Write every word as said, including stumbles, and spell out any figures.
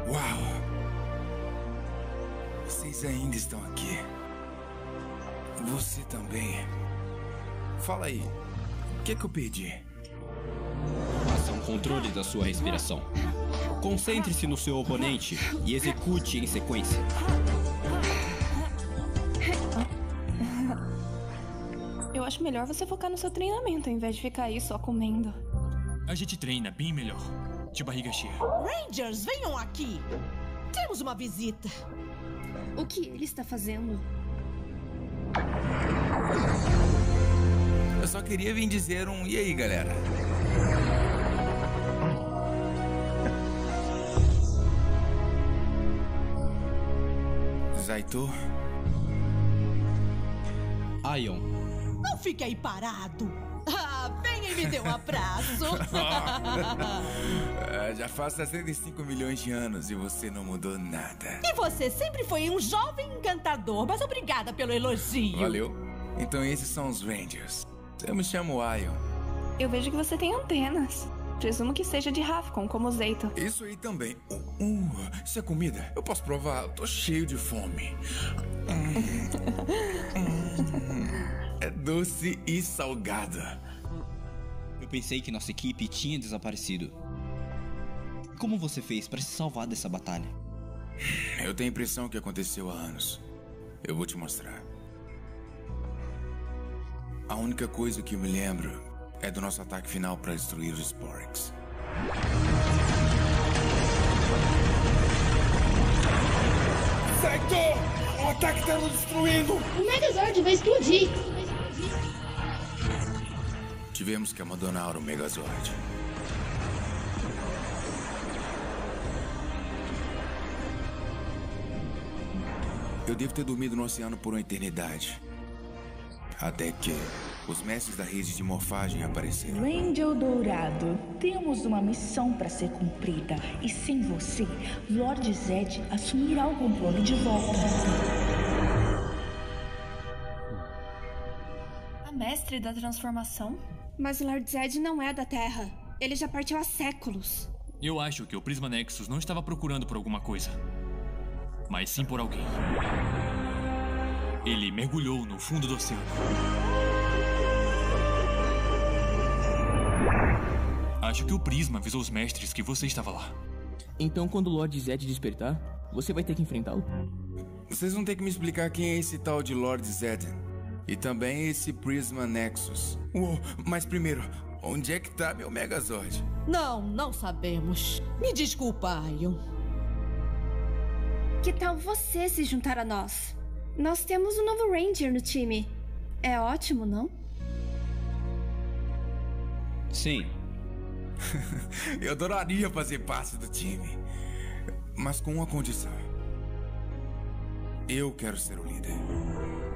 Uau! Vocês ainda estão aqui. Você também. Fala aí, o que é que eu perdi? Faça um controle da sua respiração. Concentre-se no seu oponente e execute em sequência. Eu acho melhor você focar no seu treinamento, ao invés de ficar aí só comendo. A gente treina bem melhor, de barriga cheia. Rangers, venham aqui! Temos uma visita. O que ele está fazendo? Eu só queria vir dizer um e aí, galera? Zaitou? Aion. Não fique aí parado. Ah, venha e me dê um abraço. Ah, já faz sessenta e cinco milhões de anos e você não mudou nada. E você sempre foi um jovem encantador, mas obrigada pelo elogio. Valeu. Então esses são os Rangers. Eu me chamo Aion. Eu vejo que você tem antenas. Presumo que seja de Rafcon, como o Zeito. Isso aí também. Uh, uh, isso é comida? Eu posso provar? Eu tô cheio de fome. Hum, hum, é doce e salgada. Eu pensei que nossa equipe tinha desaparecido. Como você fez para se salvar dessa batalha? Eu tenho a impressão que aconteceu há anos. Eu vou te mostrar. A única coisa que eu me lembro é do nosso ataque final para destruir os Sporix. Zaito! O ataque tá nos destruindo! O Megazord vai explodir! Tivemos que abandonar o Megazord. Eu devo ter dormido no oceano por uma eternidade. Até que os mestres da rede de morfagem apareceram. Ranger Dourado, temos uma missão para ser cumprida. E sem você, Lord Zed assumirá o controle de volta. A mestre da transformação? Mas Lord Zed não é da Terra. Ele já partiu há séculos. Eu acho que o Prisma Nexus não estava procurando por alguma coisa, mas sim por alguém. Ele mergulhou no fundo do oceano. Acho que o Prisma avisou os mestres que você estava lá. Então, quando o Lord Zed despertar, você vai ter que enfrentá-lo? Vocês vão ter que me explicar quem é esse tal de Lord Zed. E também esse Prisma Nexus. Uou, mas primeiro, onde é que tá meu Megazord? Não, não sabemos. Me desculpa, Aion. Que tal você se juntar a nós? Nós temos um novo Ranger no time. É ótimo, não? Sim. Eu adoraria fazer parte do time. Mas com uma condição. Eu quero ser o líder.